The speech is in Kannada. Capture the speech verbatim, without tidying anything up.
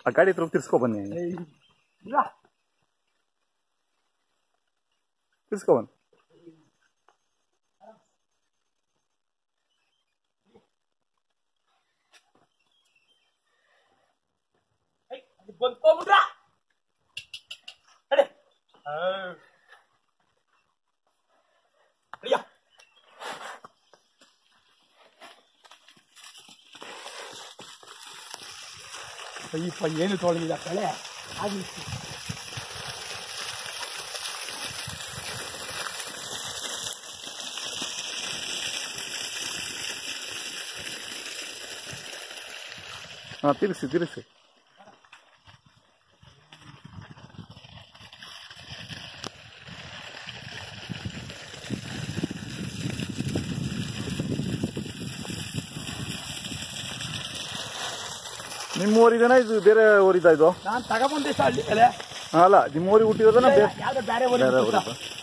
ಆ ಗಾಡಿ ಹತ್ರ ತಿರ್ಸ್ಕೊ ಬನ್ನಿ ತಿರ್ಸ್ಕೊ ಬನ್ನಿ ಅಯ್ಯಪ್ಪ ಏನು ತೊಳೆದಿಲ್ಲ ಕಳೆ ಆಗಿ ಹಾಂ ತಿರ್ಸಿ ತಿರ್ಸಿ ನಿಮ್ಮ ಊರಿದೇನಾ ಇದು ಬೇರೆ ಊರಿದ ಇದು ನಾನು ತಗೊಂಬಂದೆ ಹಳ್ಳಿ ಮೇಲೆ ಅಲ್ಲ ನಿಮ್ಮ ಊರಿಗೆ ಹುಟ್ಟಿರೋದನ್ನ ಬೇರೆ ಬೇರೆ ಊರಿಗೆ